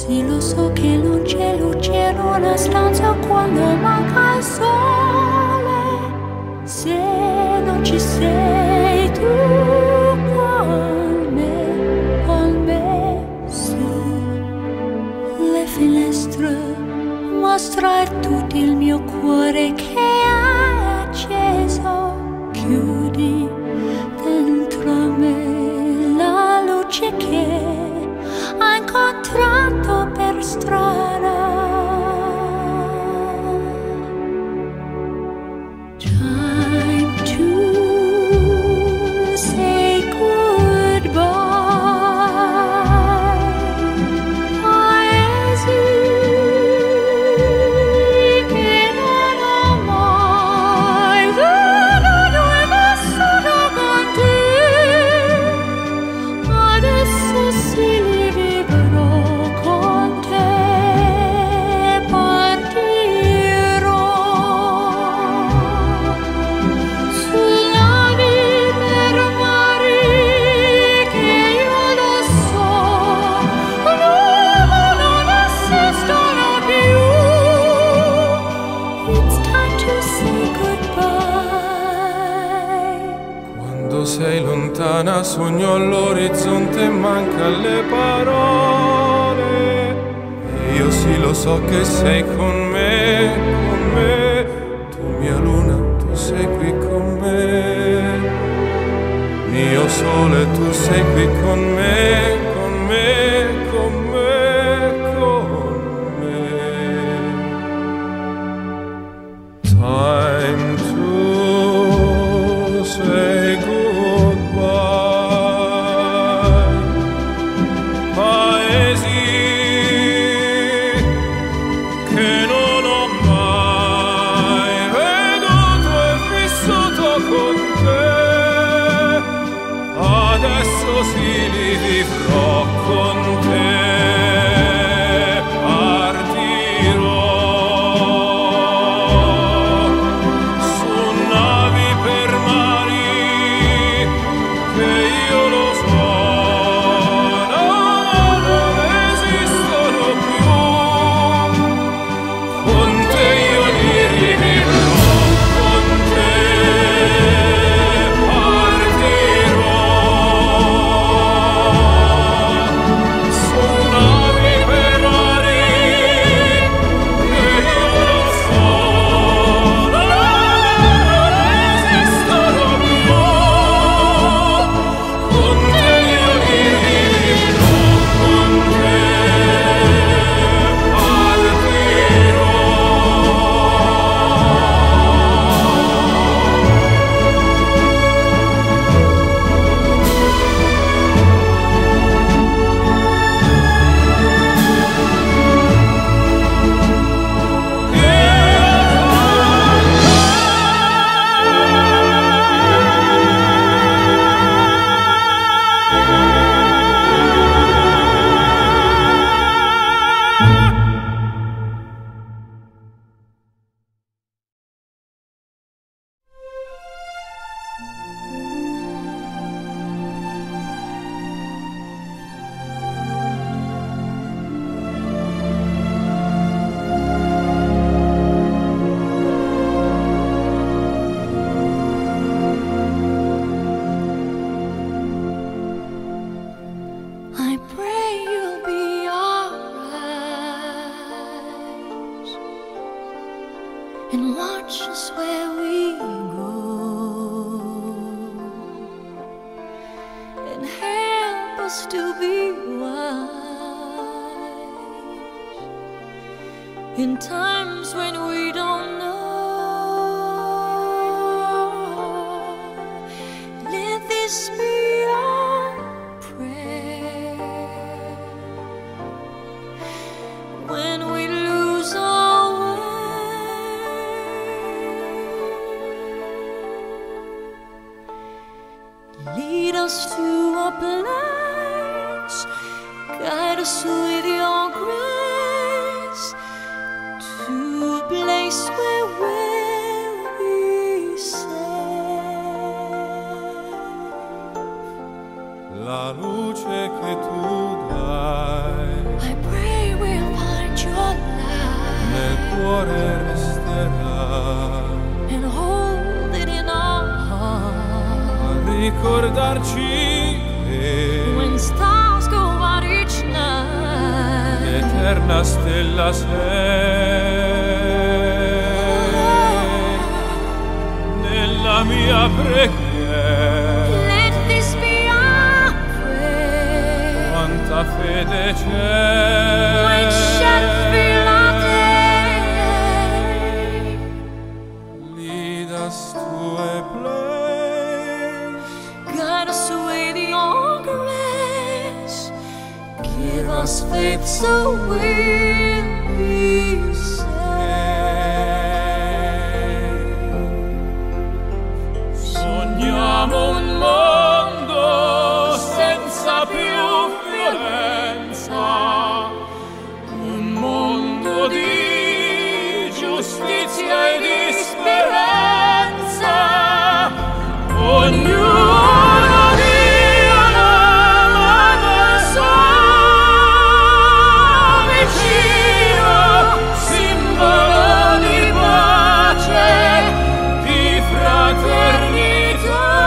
Sì, lo so che non c'è luce in una stanza quando manca il sole. Se non ci sei tu con me, sì. Le finestre mostrar tutto il mio cuore che è acceso. Chiudi dentro me la luce che ha incontrato per strada. Time to say goodbye. Paesi che non ho mai venuto e vissuto con te. Adesso sì li vivrò con te. Partirò su navi per mari che io lo so non esistono più. It's time to say goodbye. Quando sei lontana sogno all'orizzonte e manca le parole. E io sì lo so che sei con me, con me. Tu mia luna, tu sei qui con me. Mio sole, tu sei qui con me, con me, con me, con me. Time to say goodbye. Paesi che non ho mai veduto e vissuto con te. Adesso sì li vivrò con te. Partirò su navi per mari che io lo so non esistono più. Con te io li rivivrò, con te partirò su navi per mari che io lo so non esistono più. Con te io li rivivrò, con te partirò. I pray you'll be alright and watch us where we go and help us to be wise in times when we don't know. Let this be our prayer when we lose our way. Lead us to a place, guide us with your grace to a place where we'll be safe. La luce che tu dai I pray cuore resterà. And hold it in our heart. A ricordarci che when stars go out each night, l'eterna stella sei nella mia preghiera. Let this be our prayer. Quanta fede c'è, Which shall fill our day. lead us to a place, Guide us with your grace. Give us faith so we'll be saved. sogniamo un mondo senza più violenza, un mondo di giustizia e di speranza. Ognuno dia la mano al suo vicino, simbolo di pace, di fraternità.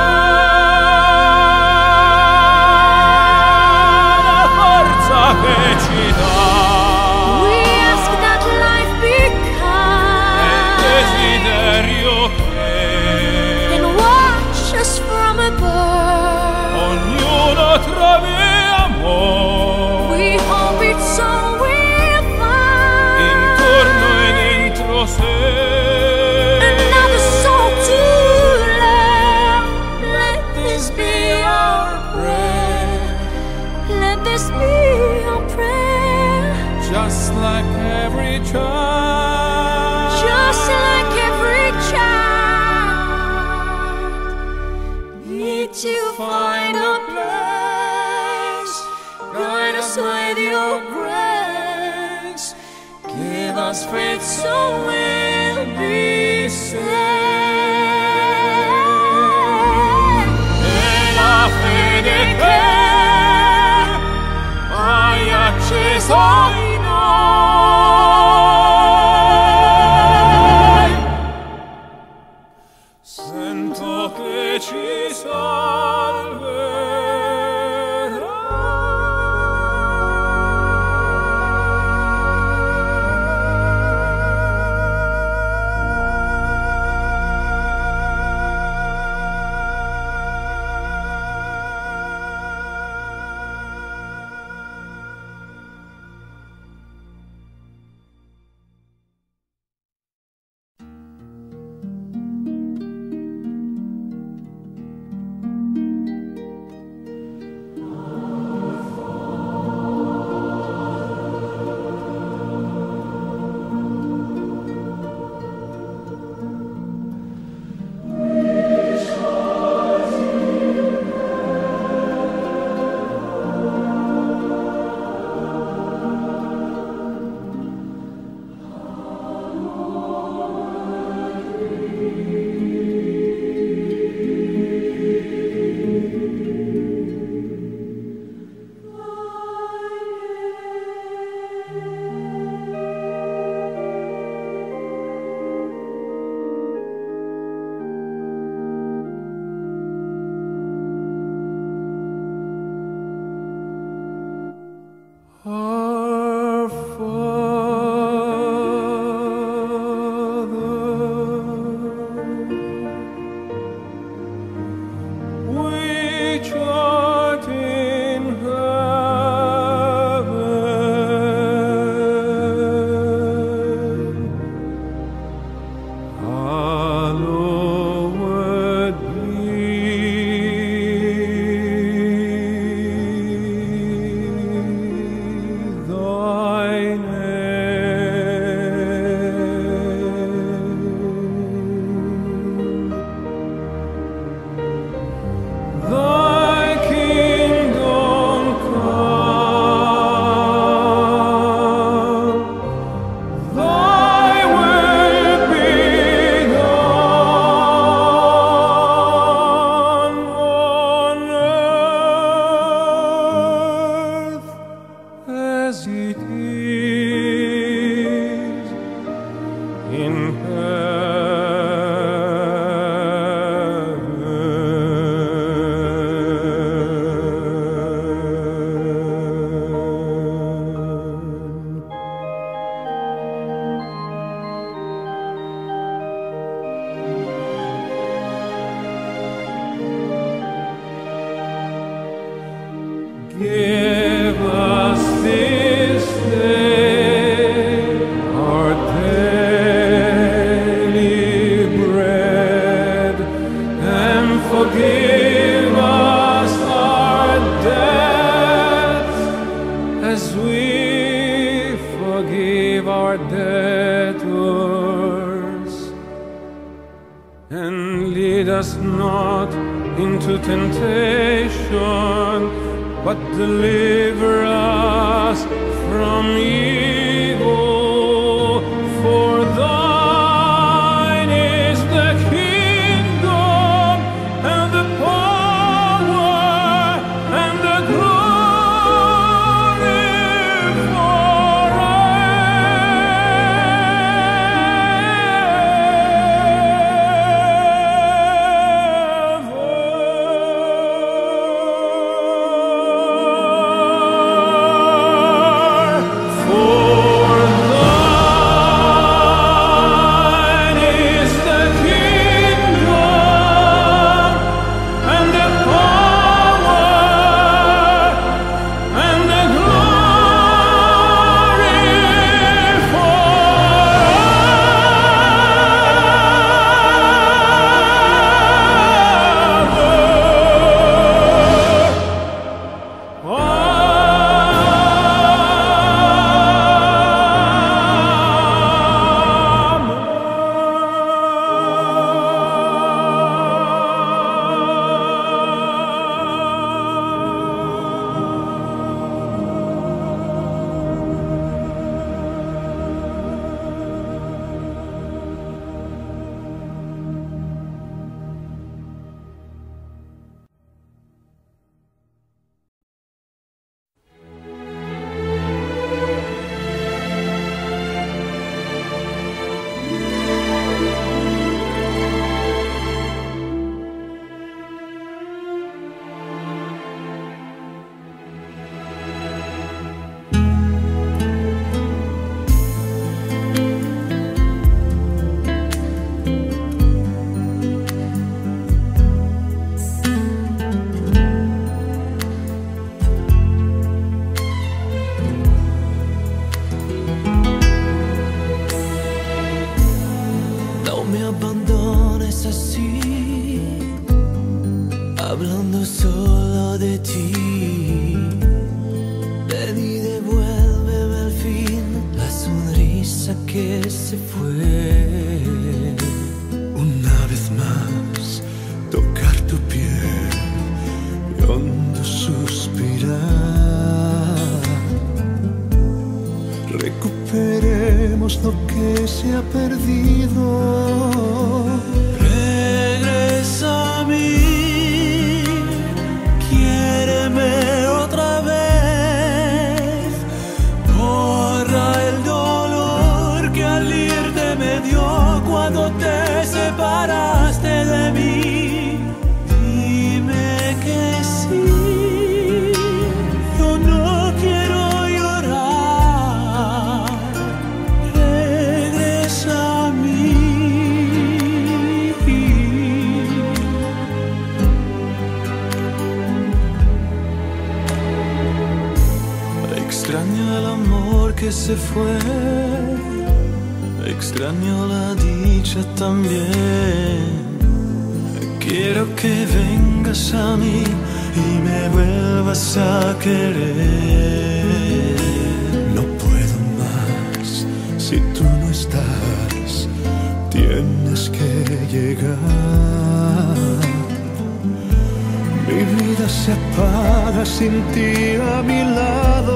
La forza che ci dà We ask that life be è il kind desiderio che and watch us from above. ognuno trovi amore We hope it's all we'll find. intorno e dentro sé. Another soul to love. Let this be our prayer. Let this be our prayer. Just like every child, Just like every child, need to find a place. Guide us with your grace. Give us faith so we'll be saved. e la fede che hai acceso in noi, sento che ci our debtors, and lead us not into temptation, but deliver us from evil. For thine is the kingdom and the power and the glory hablando solo de ti. Ven y devuélveme al fin la sonrisa que se fue. Una vez más, tocar tu piel y hondo suspirar. Recuperemos lo que se ha perdido. Regresa a mí, quiéreme otra vez. Borra el dolor que al irte me dio cuando te separaste de mí. Dime que sí, yo no quiero llorar. Regresa a mí. Extraño el amor que se fue, extraño la dicha también. Quiero que vengas a mí y me vuelvas a querer. No puedo más si tú no estás, tienes que llegar. Mi vida se apaga sin ti a mi lado.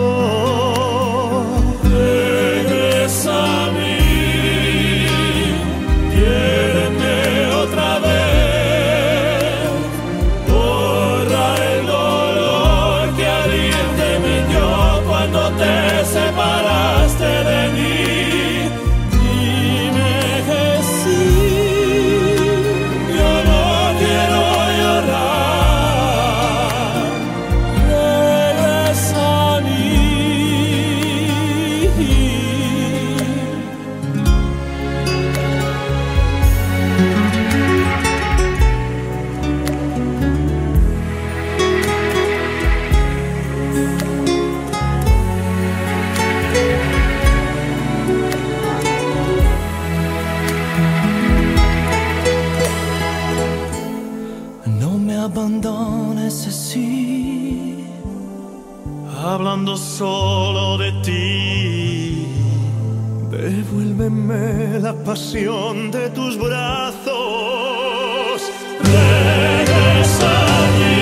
Regresa a mí, quiéreme otra vez. Borra el dolor que al irte me dio cuando te separaste de mí. Dime que sí, yo no quiero llorar. Regresa a mí. No me abandones así, hablando solo de ti. Devuélveme la pasión de tus brazos. Regresa a mí,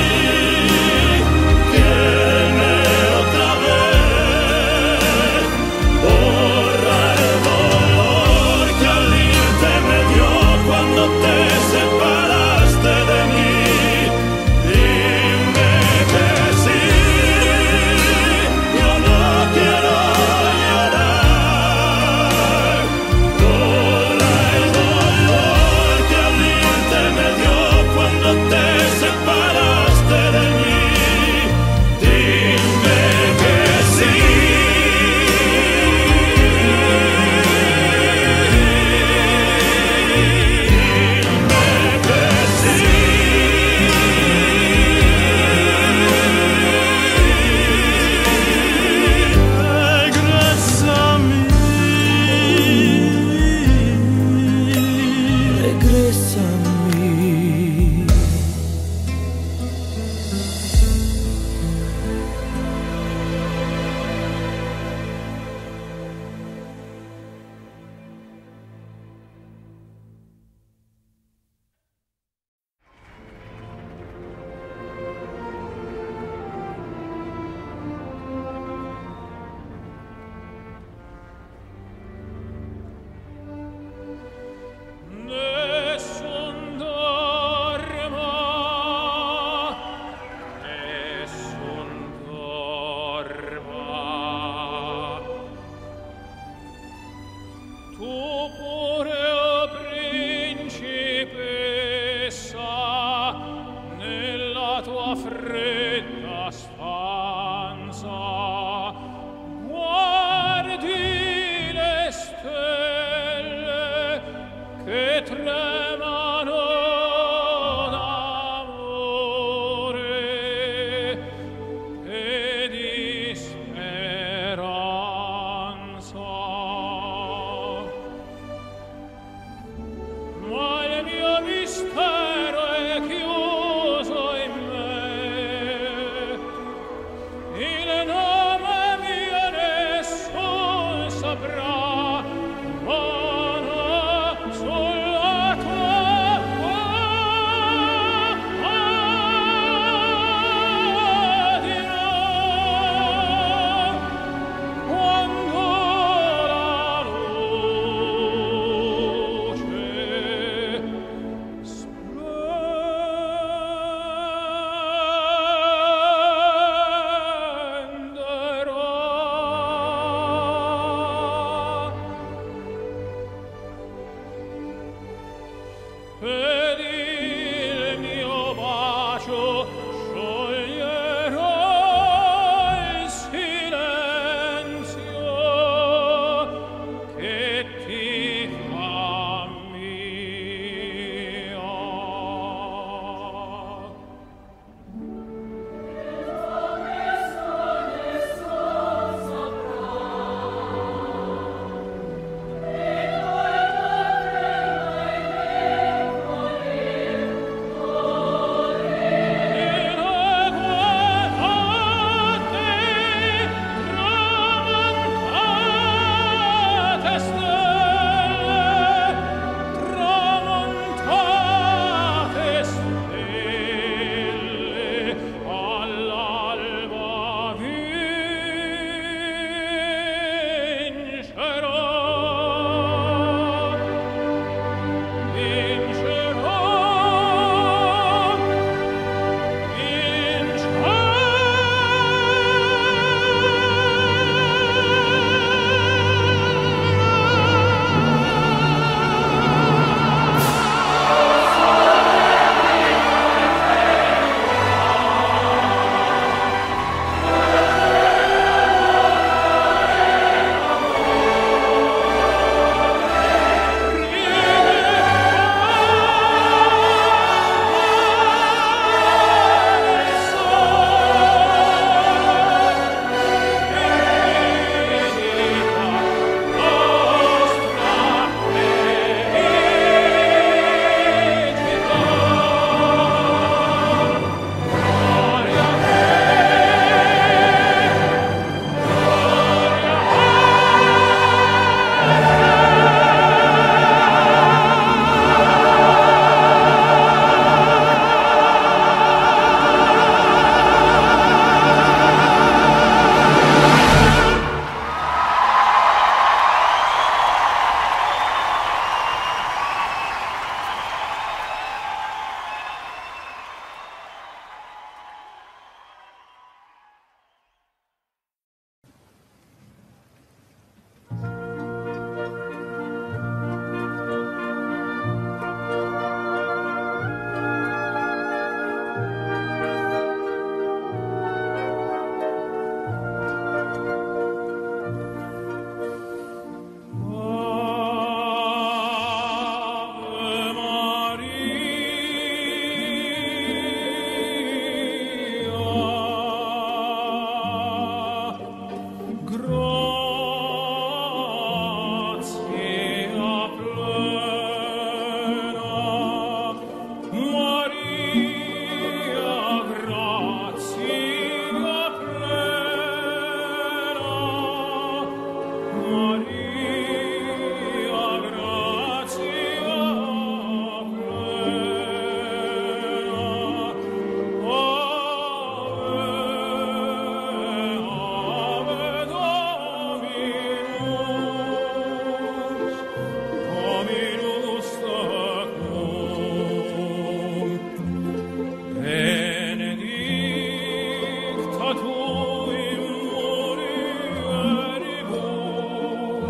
quiéreme otra vez. Borra el dolor que al irte me dio cuando te separaste de mí. Dime que sí, yo no quiero llorar. Borra el dolor que al irte me dio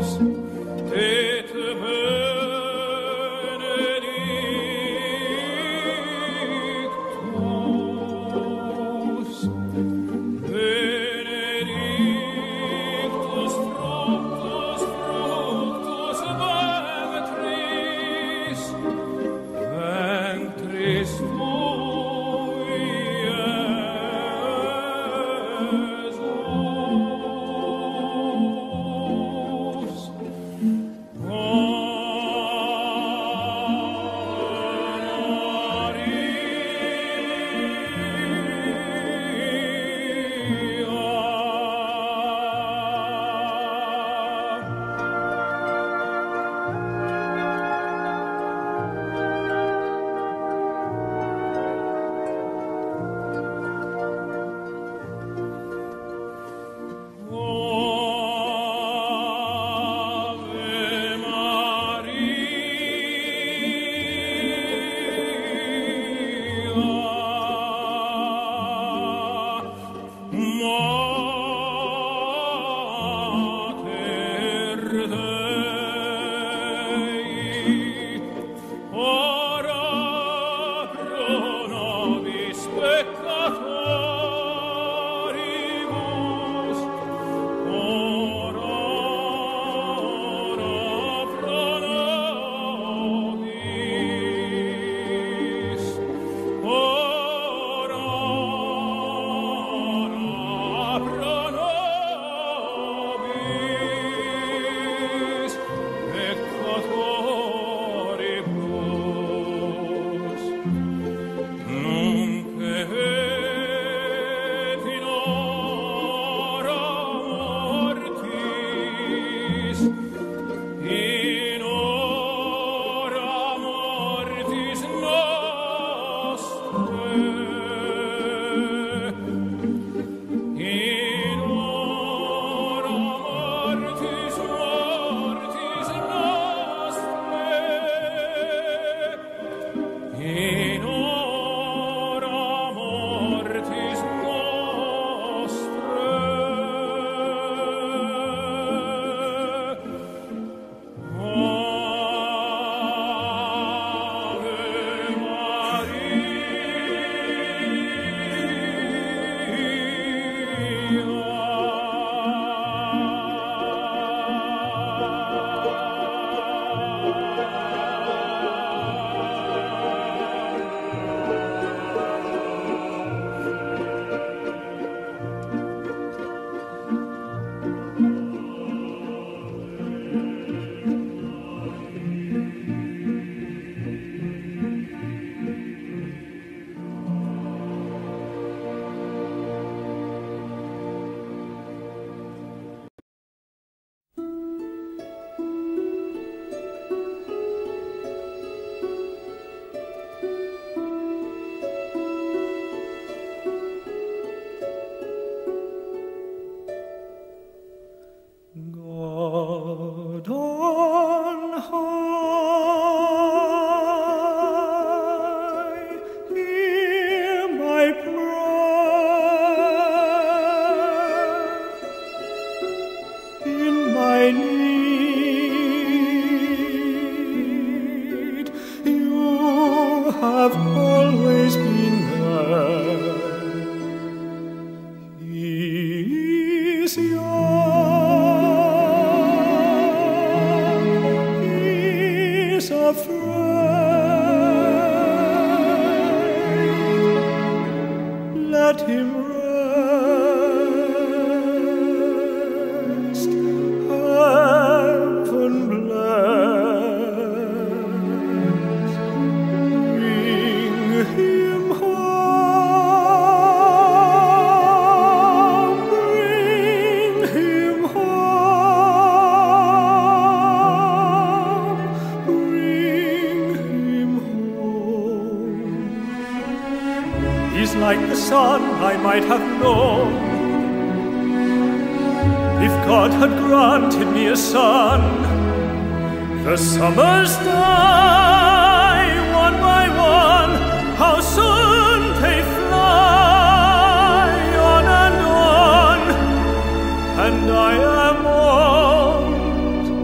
And I am old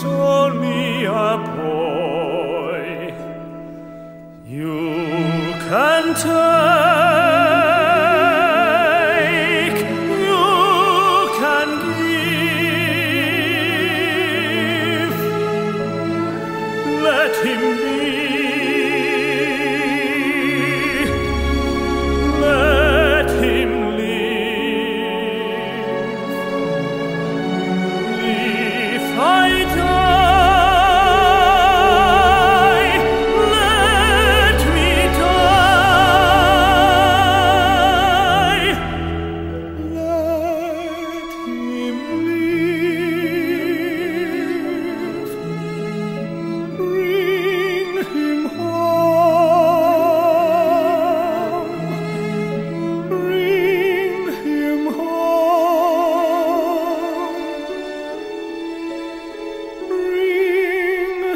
insomnia poi. You can take, you can give. Let him be. Let him live. If I die, let me die. Let him live. Bring him home. Bring him home. Bring him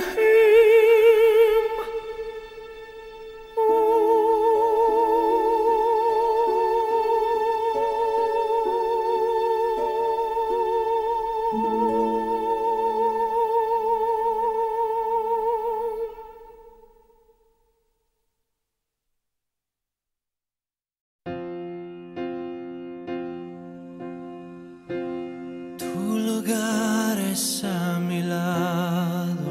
Tu lugar es a mi lado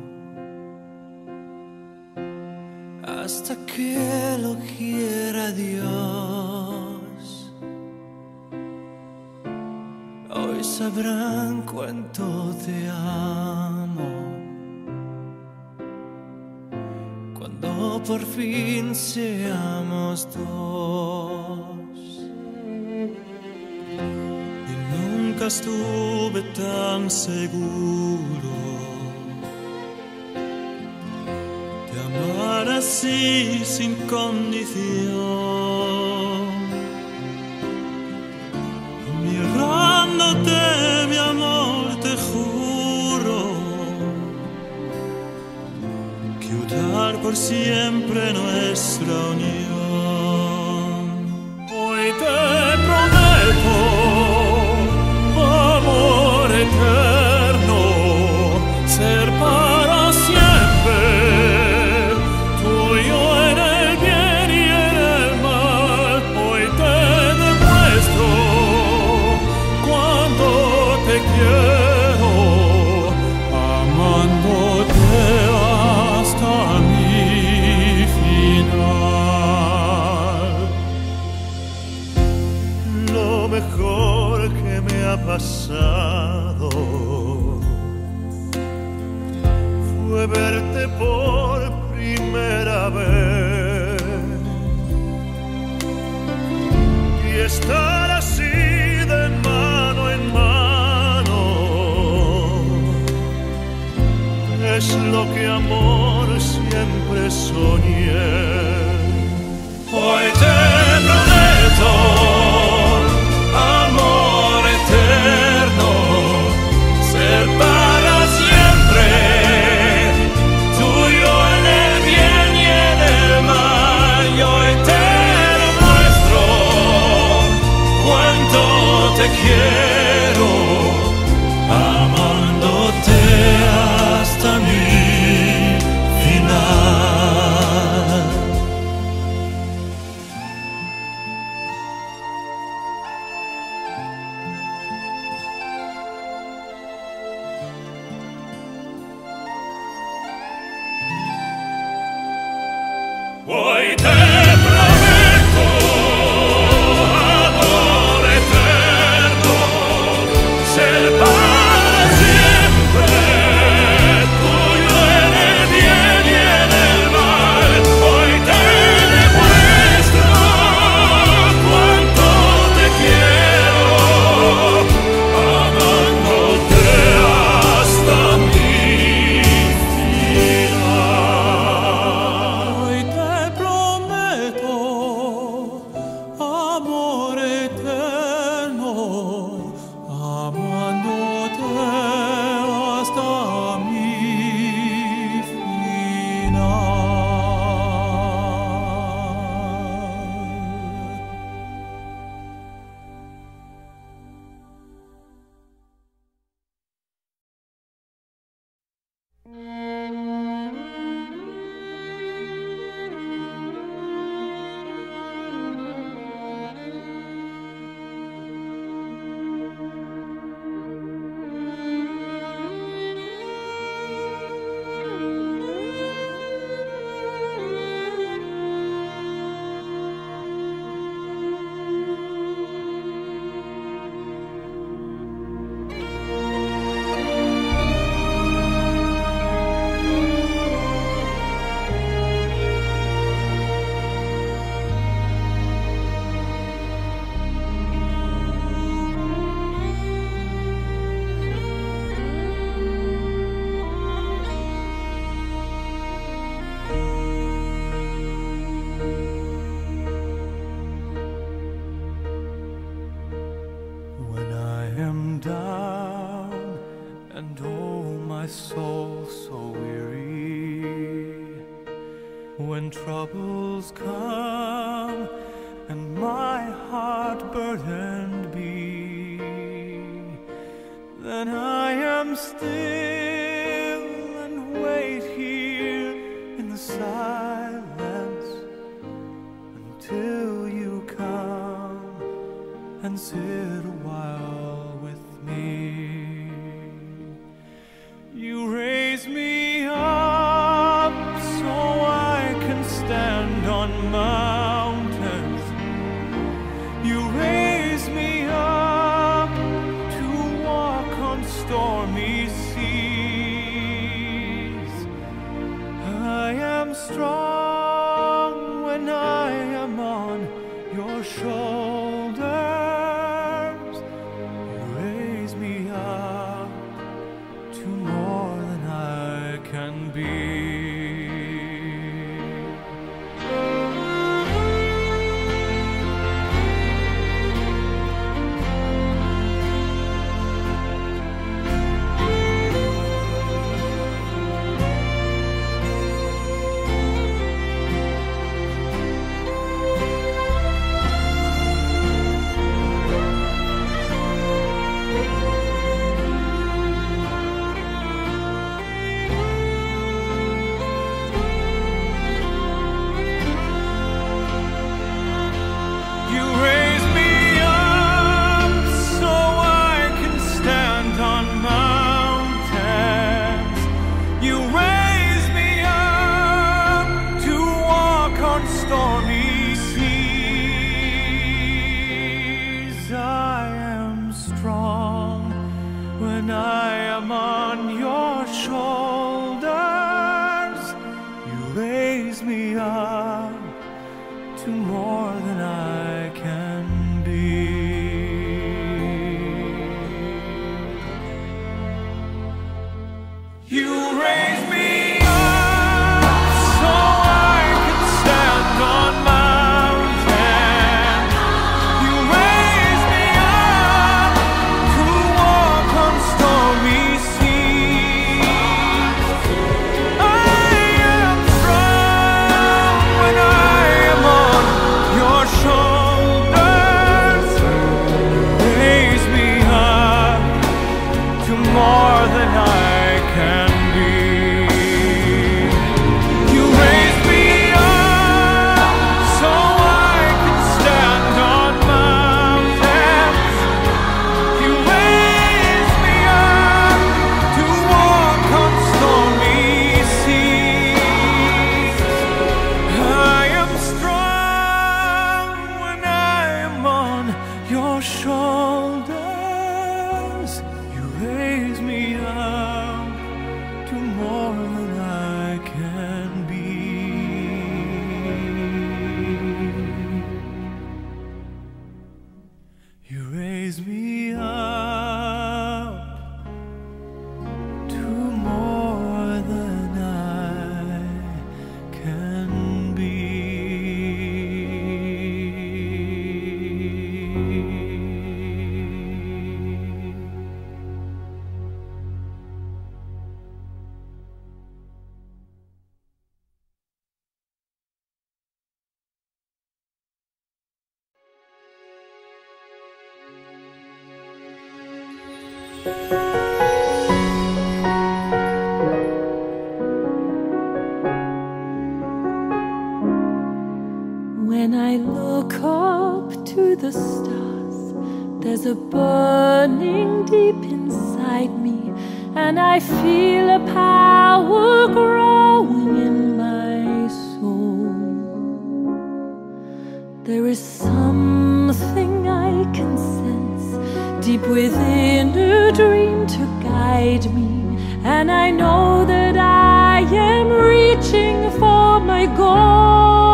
hasta que lo quiera Dios. Hoy sabrán cuánto te amo cuando por fin seamos dos. Y nunca estuve tan seguro de amar así sin condición. Mirándote, mi amor, te juro que unir por siempre nuestra unión. Hoy te prometo amor eterno, ser para siempre tuyo en el bien y en el mal. Hoy te demuestro cuánto te quiero, amándote hasta mi final. Lo mejor que me ha pasado fue verte por primera vez y estar así de mano en mano. Es lo que amor siempre soñé. Hoy te prometo amor eterno, ser para siempre tuyo en el bien y en el mal. Y hoy te demuestro cuánto te quiero, amándote hasta mi final. Hoy te prometo amor eterno, ser para siempre tuyo en el bien y en el mal. Hoy te demuestro cuánto te quiero, amándote hasta mi final. Hoy te prometo soul so weary. When troubles come and my heart burdened be, then I am still and wait here in the silence until you come and sit a while with me. You raise me up so I can stand on mountains. You raise me up to walk on stormy seas. I am strong when I am on your shoulders. You raise me up to more than I can be. When I am on your shoulders, you raise me up to more than I can be. You raise me up so I can stand on mountains. You raise me up to walk on stormy seas. I am strong when I am on your shoulders. Raise me up to more than I can be. You raise me up so I can stand on mountains. You raise me up to walk on stormy seas. I am strong when I am on your shoulders. You raise me up to more than I can be. You raise me up to more than I can be. When I look up to the stars, there's a burning deep inside me, and I feel a power growing in my soul. There is something I can sense deep within a dream to guide me, and I know that I am reaching for my goal.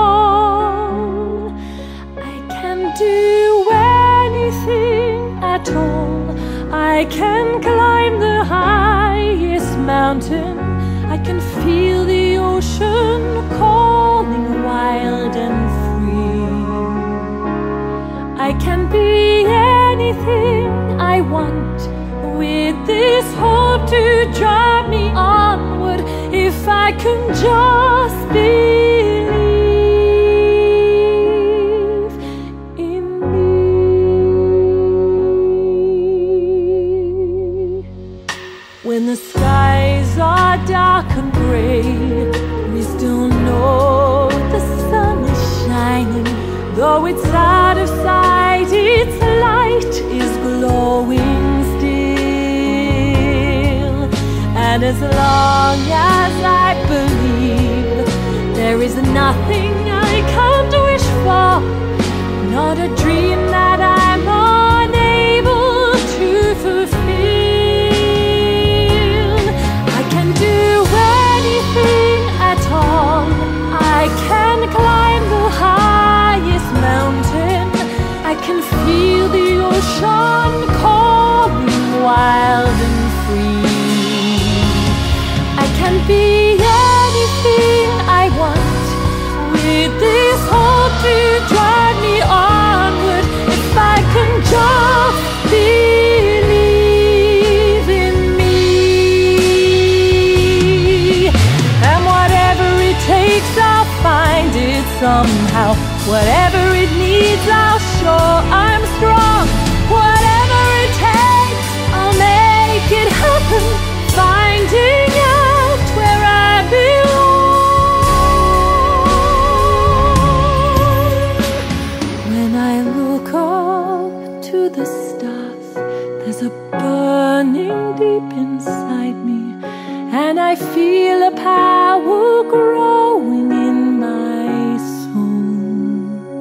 I can do anything at all. I can climb the highest mountain. I can feel the ocean calling wild and free. I can be anything I want with this whole hope to drive me onward if I can just believe in me. When the skies are dark and gray, we still know the sun is shining. Though it's out of sight, its light is glowing still. And as long as I believe, there is nothing I can't wish for, not a dream that I'm unable to fulfill. I can do anything at all. I can climb the highest mountain. I can feel the ocean calling wild and free. I can be anything I want, with this hope to drive me onward, if I can just believe in me. And whatever it takes, I'll find it somehow. Whatever it needs, I'll show I'm strong. Whatever it takes, I'll make it happen, finding out where I belong. When I look up to the stars, there's a burning deep inside me, and I feel a power growing in my soul.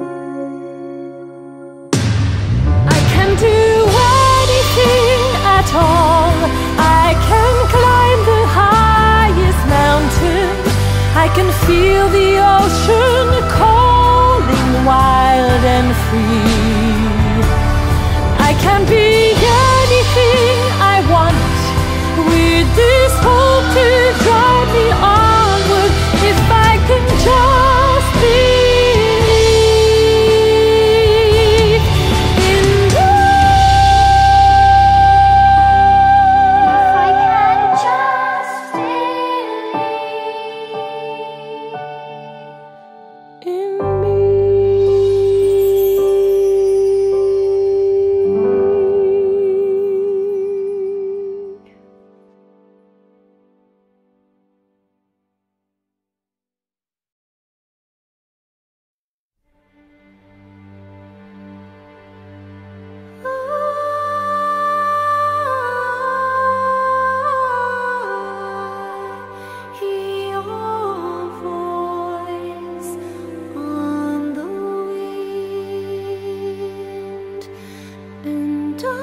I can do anything at all. I can climb the highest mountain. I can feel the ocean calling wild and free. I can be anything I want, with this hope to drive me onward, if I can just believe in you. If I can just believe In me. hear your voice on the wind, and I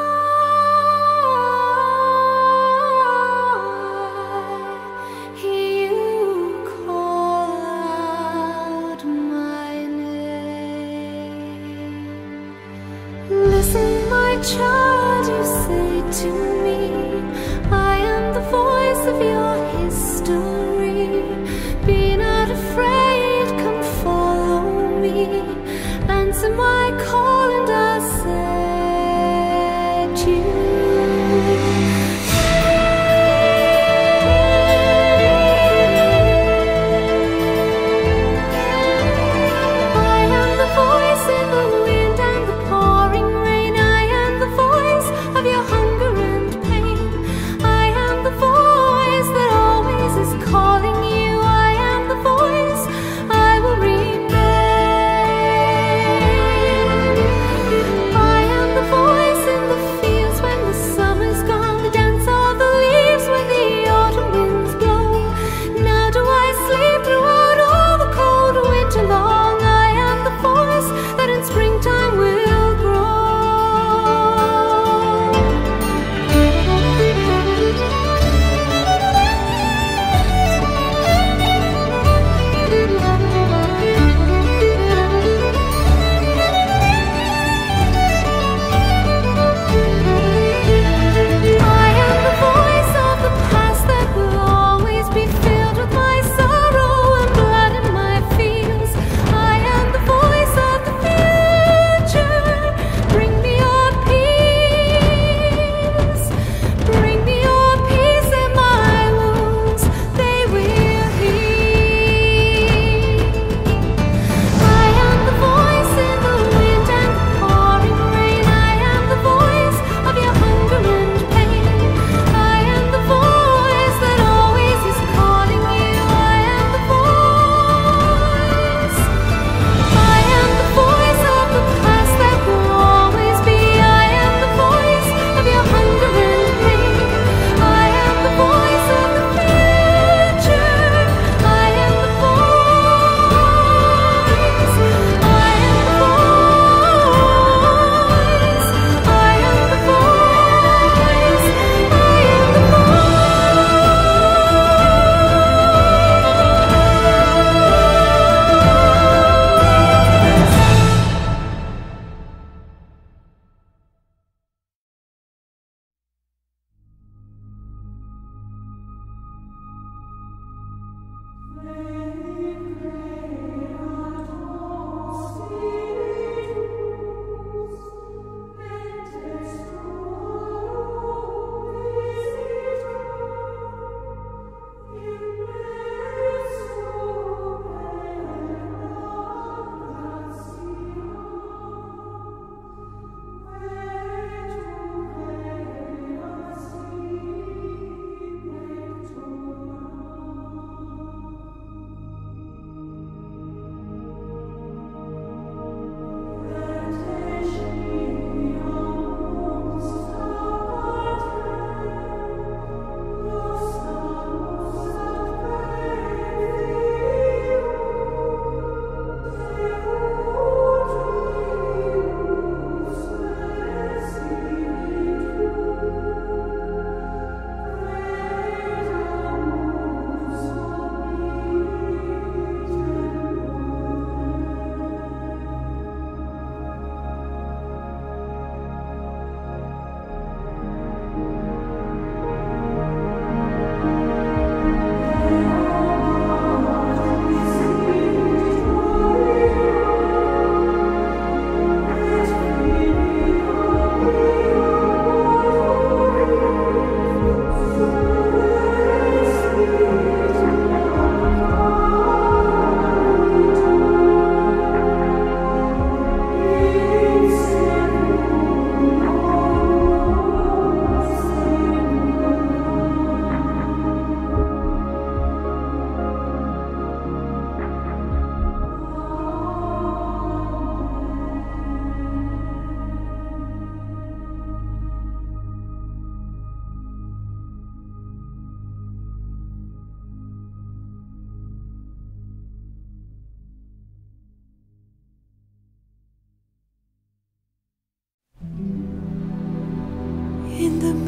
hear you call out my name. Listen, my child, you say to me, I am the voice of your history. Be not afraid, come follow me. Answer my call and I'll set you I am the voice in the wind and the pouring rain. I am the voice of your hunger and pain. I am the voice that always is calling.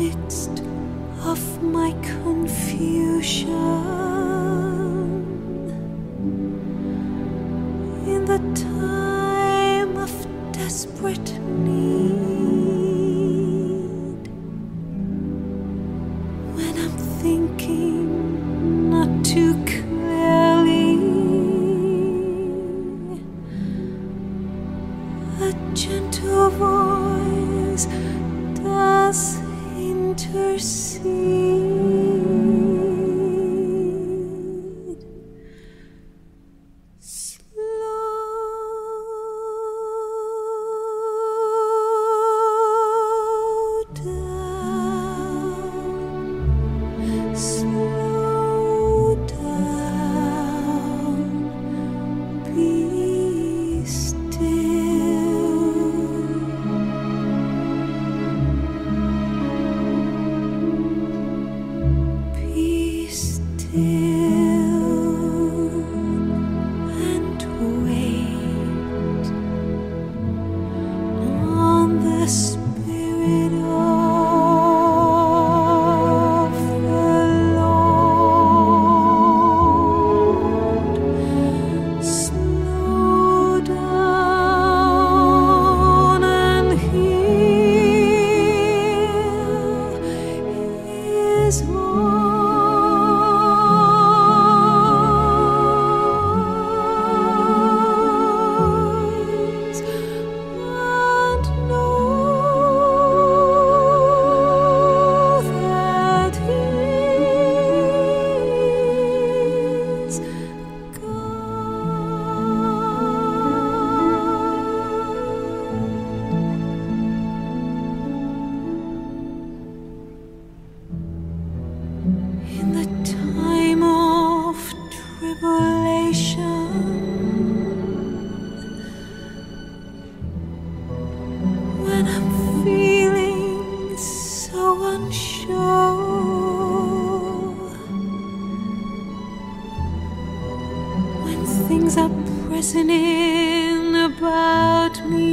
midst of my confusion, in the time of desperate need, when I'm thinking not too clearly, a gentle voice does intercede. Slow down, slow down, be when I'm feeling so unsure, when things are pressing in about me,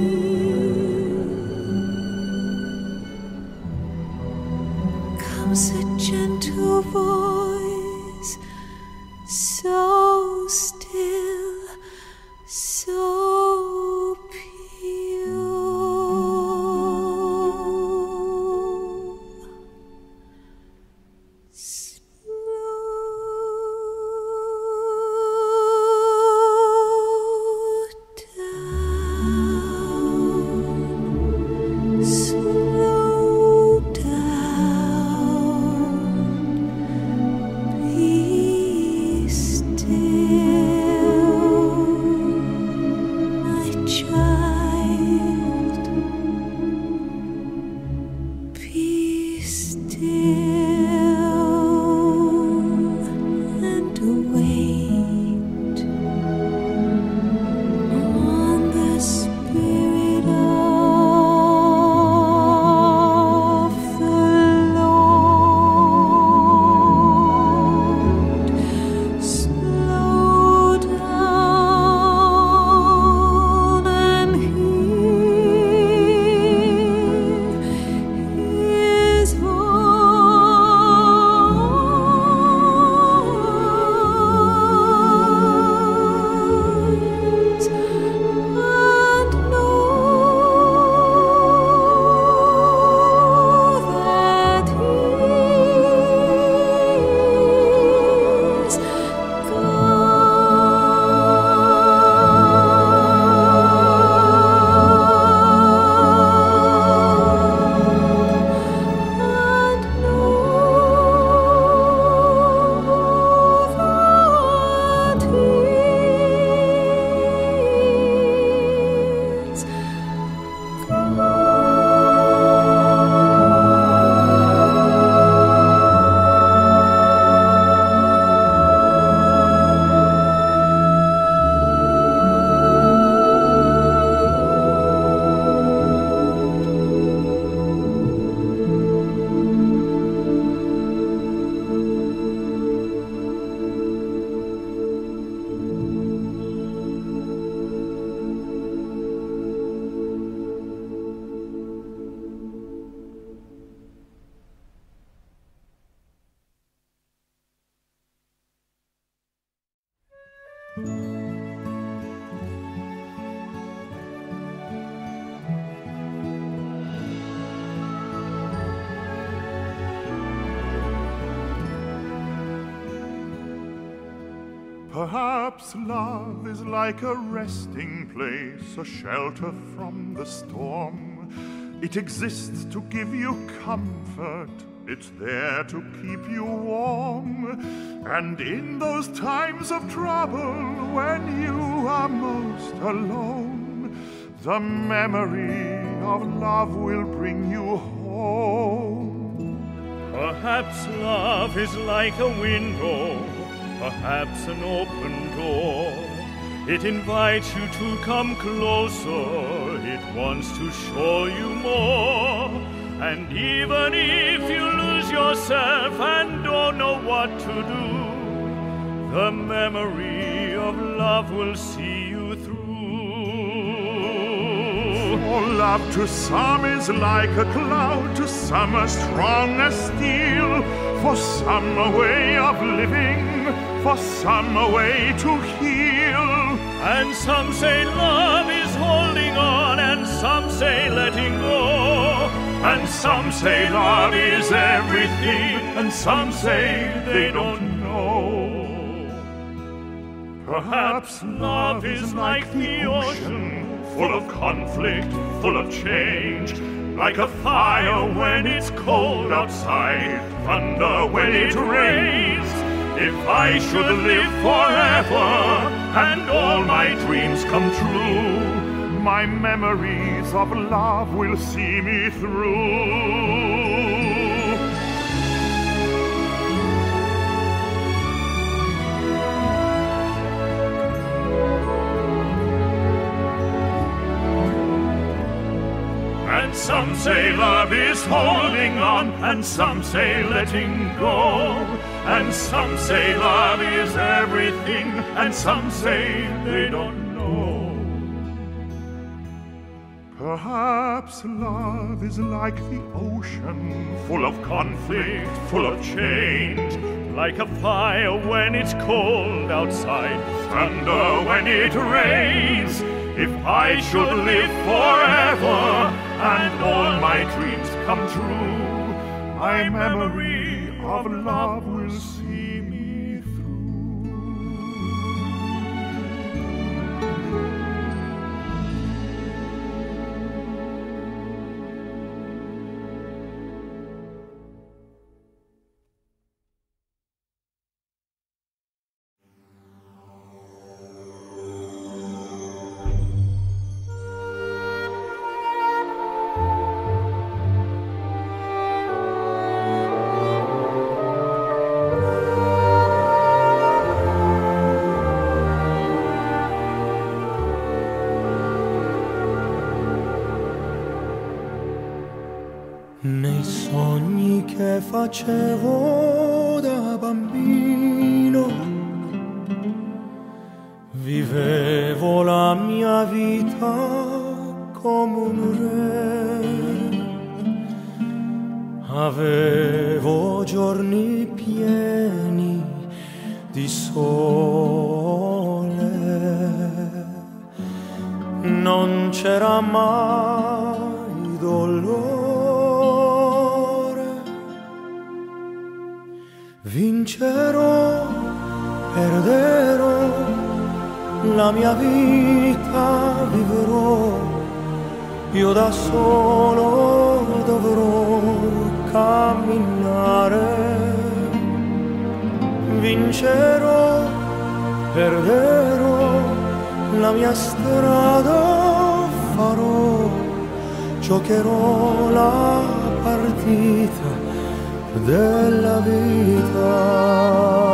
comes a gentle voice, so still, so Perhaps love is like a resting place, a shelter from the storm. It exists to give you comfort, it's there to keep you warm. And in those times of trouble, when you are most alone, the memory of love will bring you home. Perhaps love is like a window, perhaps an open door. It invites you to come closer, it wants to show you more. And even if you lose yourself and don't know what to do, the memory of love will see you through. For love to some is like a cloud, to some as strong as steel. For some a way of living, for some a way to heal. And some say love is holding on, and some say letting go. And some say love is everything, and some say they don't know. Perhaps love is like the ocean, full of conflict, full of change. Like a fire when it's cold outside, thunder when it rains. If I should live forever and all my dreams come true, my memories of love will see me through. And some say love is holding on, and some say letting go. And some say love is everything, and some say they don't know. Perhaps love is like the ocean, full of conflict, full of change. Like a fire when it's cold outside, thunder when it rains. If I should live forever and all my dreams come true, my memory of love will see me through. Nei sogni che facevo da bambino, vivevo la mia vita come un re. Avevo giorni pieni di sole, non c'era mai dolore. Vincerò, perderò, la mia vita vivrò, io da solo dovrò camminare. Vincerò, perderò, la mia strada farò, giocherò la partita della vita.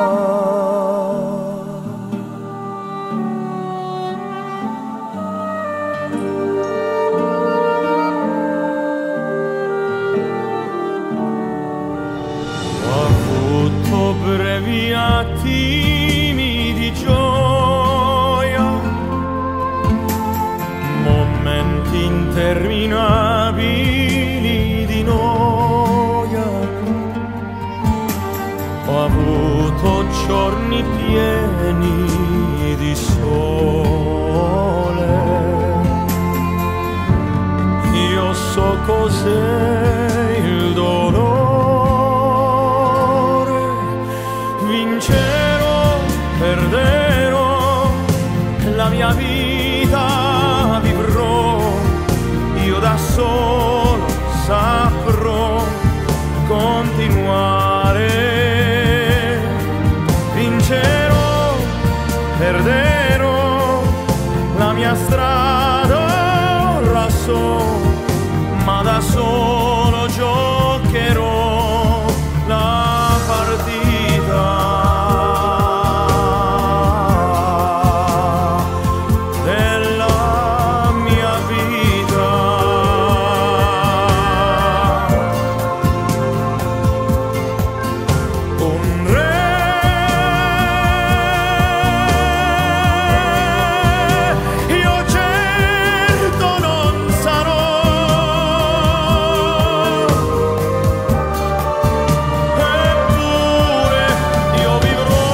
Ho avuto brevi attimi di gioia, momenti interminabili di noia. ho avuto giorni pieni di sole. Io so cos'è il dolore, vincerò, perderò, la mia vita vivrò, io da solo saprò continuare. Vincerò, perderò, la mia strada ora so, ma da solo giocherò la partita della mia vita. Un re, io certo non sarò, eppure io vivrò.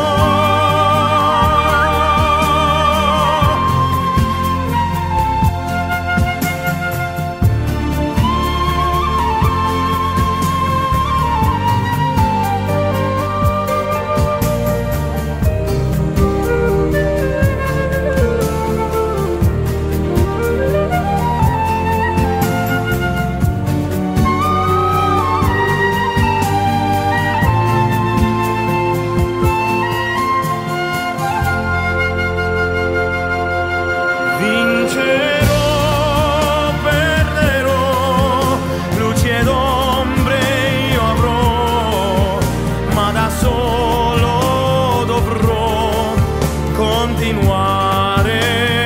Vincerò, perderò, luci ed ombre io avrò, ma da solo dovrò continuare.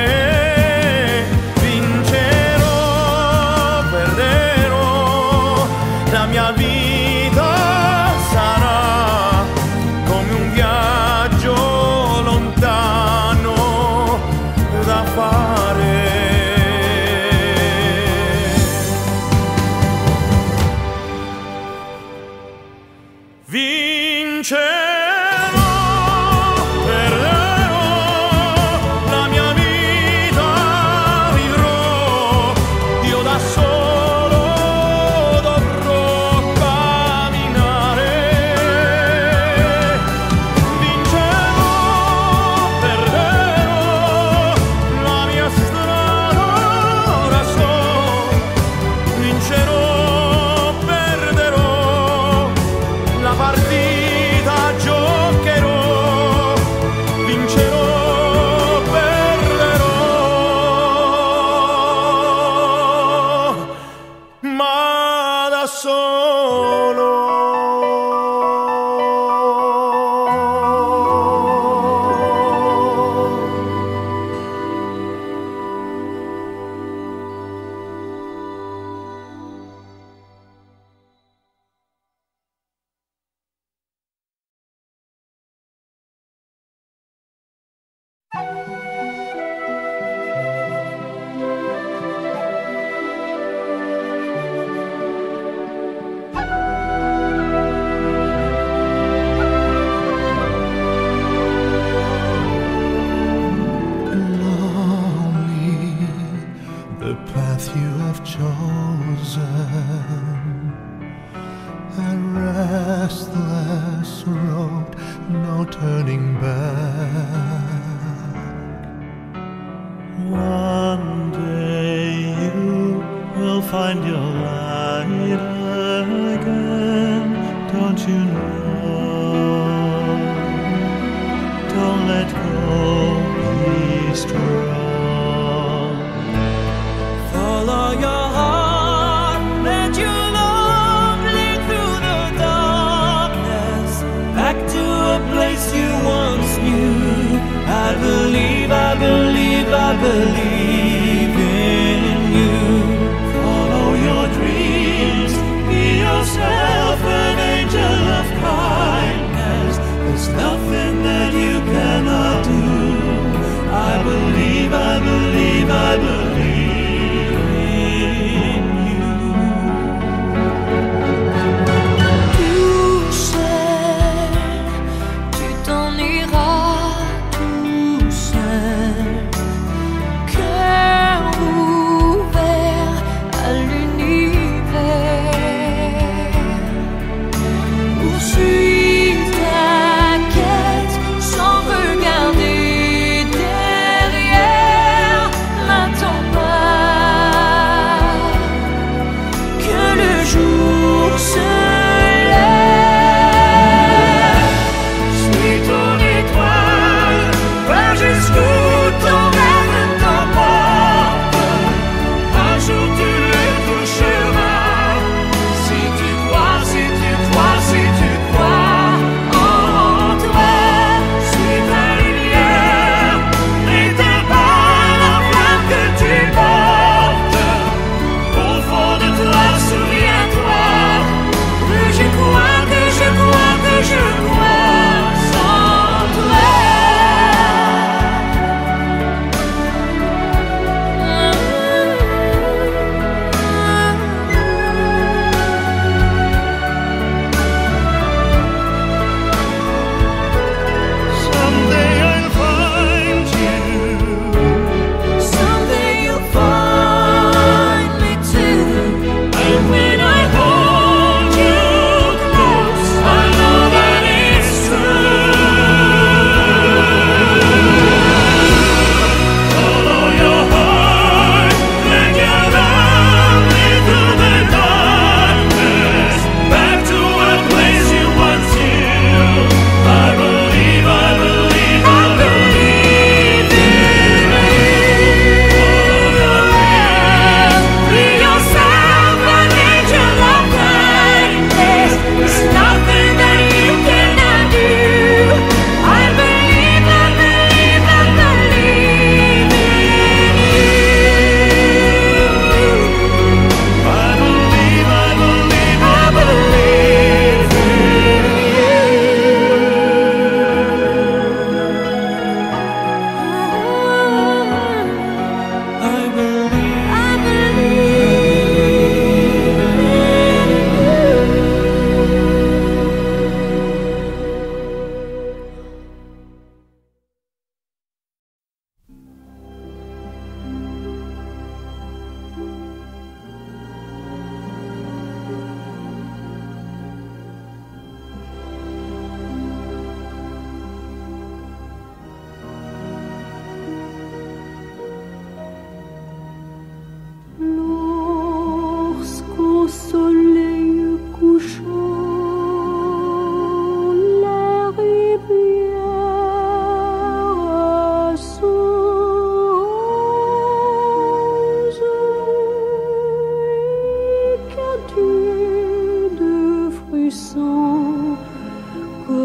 Vincerò, perderò, la mia vita sarà come un viaggio lontano da fare. Vincerò, perderò, la mia vita vivrò, io da solo dovrò camminare. Vincerò, perderò, la mia strada ora so, vincerò, perderò, la partita giocherò, vincerò, perderò, ma da solo. The path you have chosen, a restless road, no turning back. One day you will find your light again, don't you know? Don't let go, be strong. Follow your heart, let your love lead through the darkness, back to a place you once knew. I believe, I believe, I believe in you. Follow your dreams, be yourself, an angel of kindness. There's nothing that you cannot do. I believe, I believe, I believe in you. You said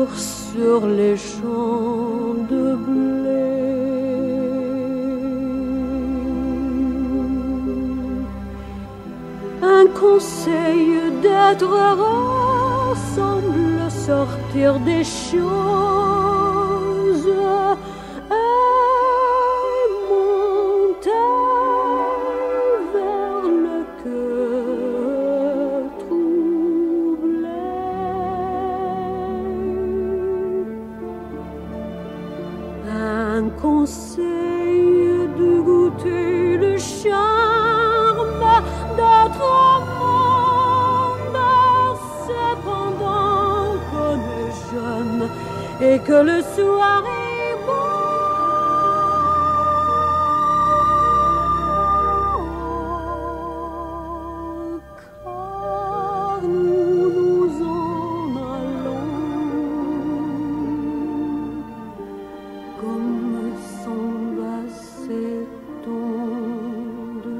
jour sur les champs de blé. Un conseil d'être heureux semble sortir des choses et monter vers le cœur troublé. Un conseil de goûter le charme d'être monde cependant qu'on est jeune et que le soir est beau. Car nous en allons comme s'en va s'étendre.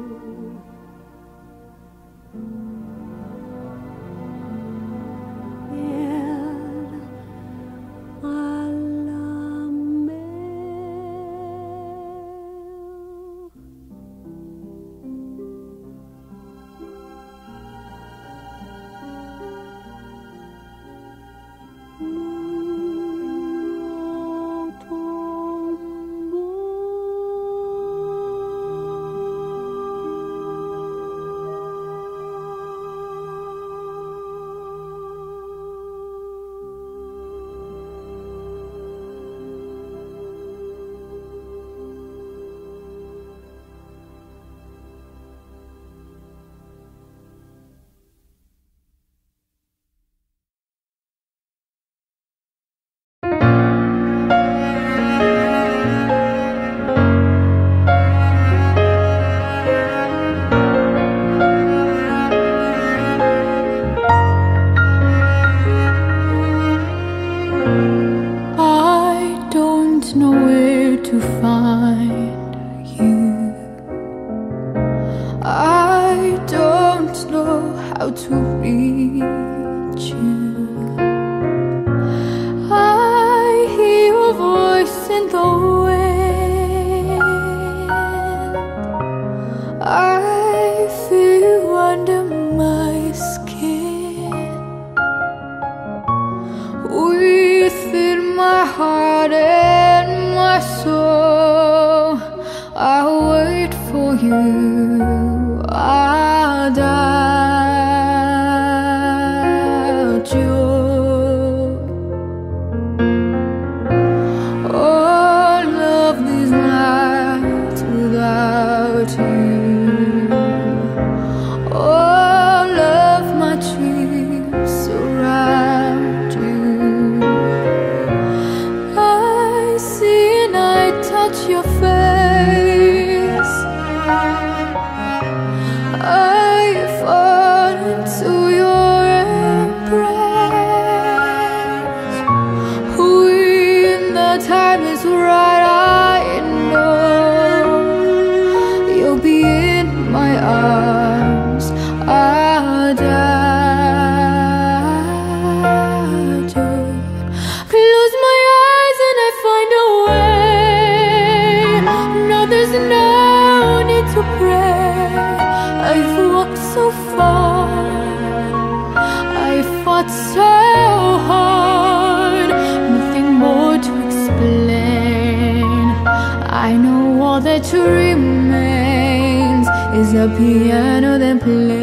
The piano that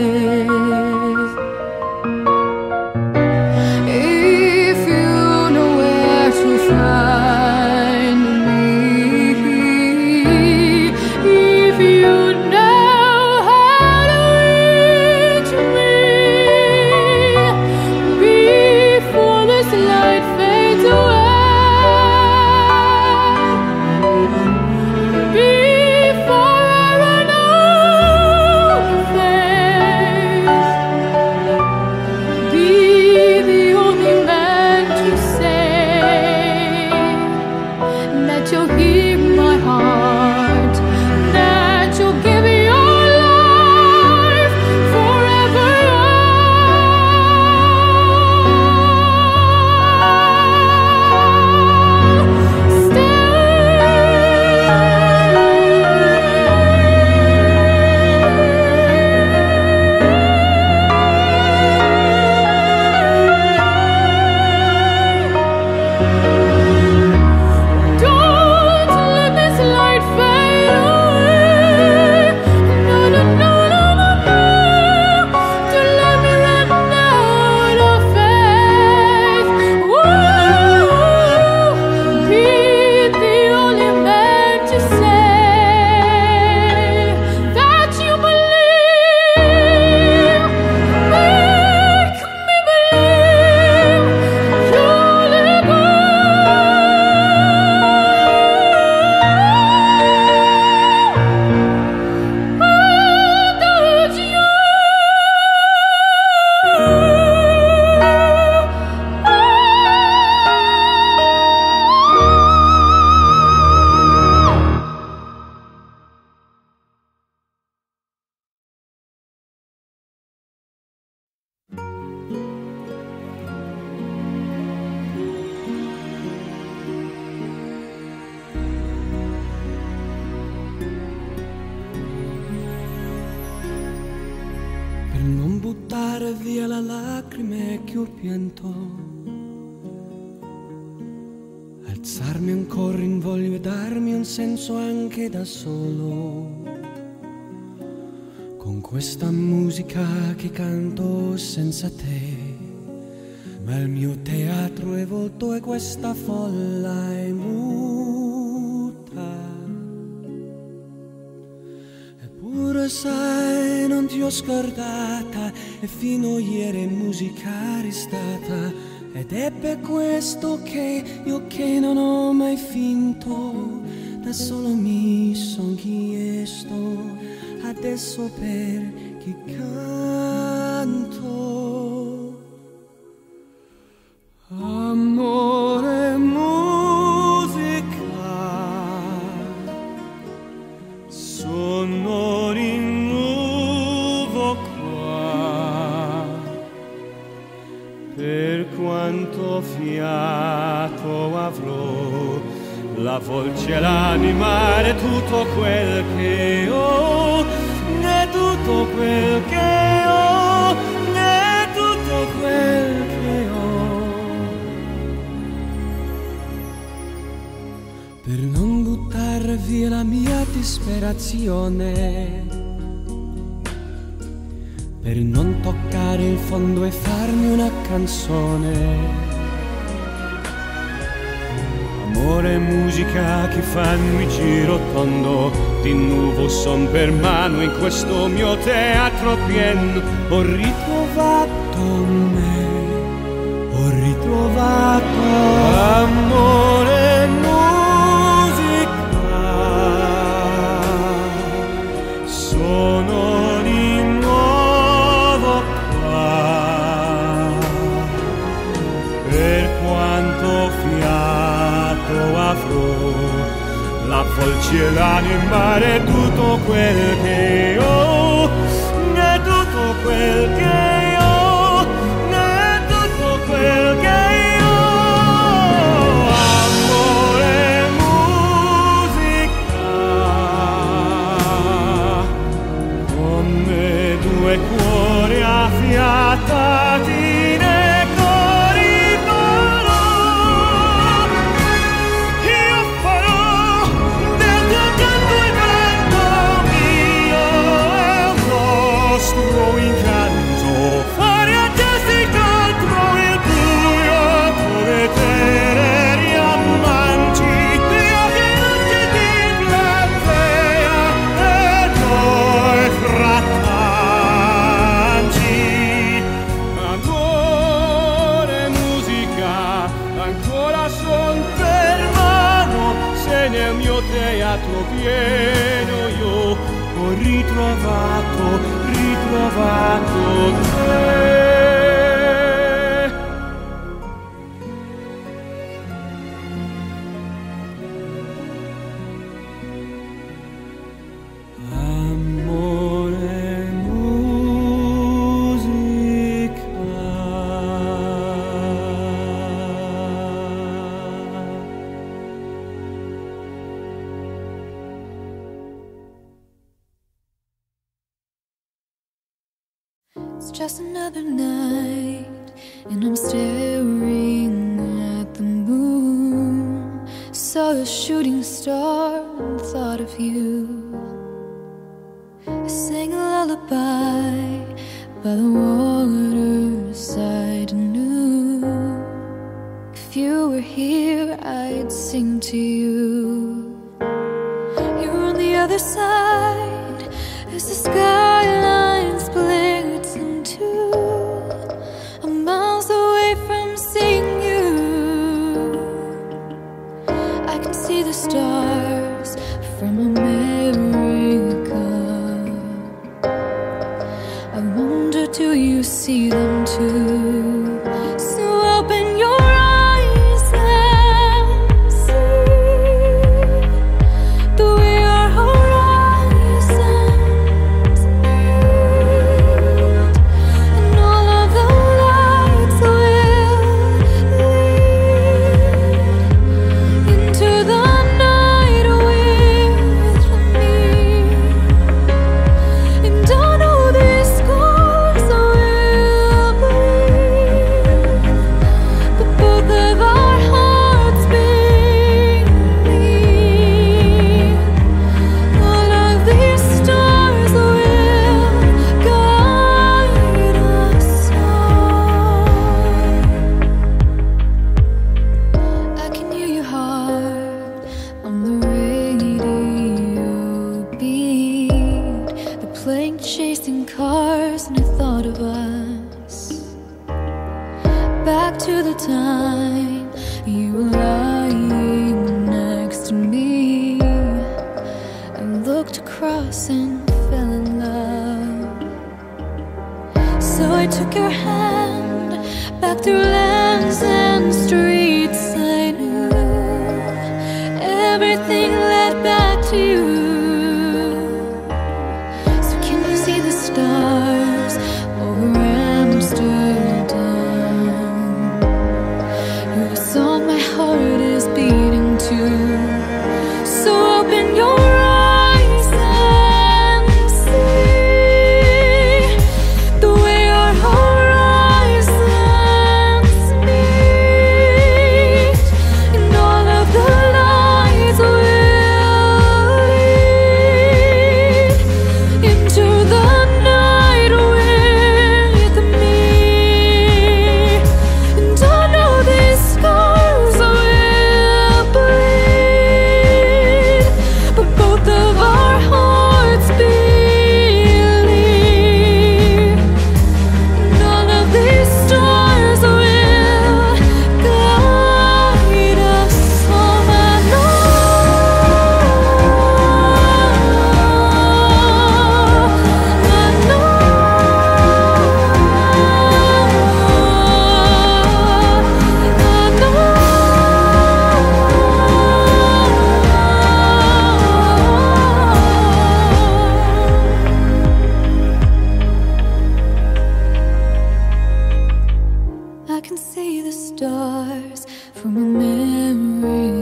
plays. If you know where to find me, if you know how to reach me before this light fades away. Before I run out of faith. buttare via le lacrime che ho pianto, alzarmi ancora in voglio e darmi un senso anche da solo, con questa musica che canto senza te. Ma il mio teatro è volto e questa folla è muta. Eppure sai, non ti ho scordata e fino a ieri musica restata. Ed è per questo che io che non ho mai finto, da solo mi son chiesto adesso per chi canto. Amore, musica, sono di nuovo qua. Per quanto fiato avrò, la voce, l'anima è tutto quel che ho, è tutto quel che ho, è tutto quel che ho. Per non buttare via la mia disperazione, per non toccare il fondo e farmi una canzone. Amore e musica che fanno il giro tondo, di nuovo son per mano in questo mio teatro pieno. Ho ritrovato me, ho ritrovato amore e musica, sono di nuovo qua. Per quanto fiato avrò, la voce e l'anima è tutto quel che ho, è tutto quel che ho, è tutto quel che ho. Amore e musica, come due cuori affiatati nei cori parò. Io farò del tuo canto il canto mio e il nostro incanto, fare a gesti contro il buio, dove teneri amanti, gli occhi luci di platea e noi frattanti. Amore e musica, ancora son per mano, se nel mio teatro pieno io ho ritrovato te. Amore e musica. It's just another night, and I'm staring at the moon. Saw a shooting star and thought of you. I sang a lullaby by the waterside and knew if you were here, I'd sing to you. You're on the other side as the skyline splits in two. I'm miles away from seeing you. I can see the stars from America. I wonder, do you see them too? So open your eyes and see. time you were lying next to me. I looked across and fell in love. So I took your hand back through lands and streets I knew. Everything led back to you. So can you see the stars over Amsterdam? You're the song my heart is beating to. So open your eyes and see the way our horizons meet, and all of the lights will lead into the night with me. And I know these scars will bleed, but both of our hearts believe. None of these stars will guide us home. I know, I can see the stars from a memory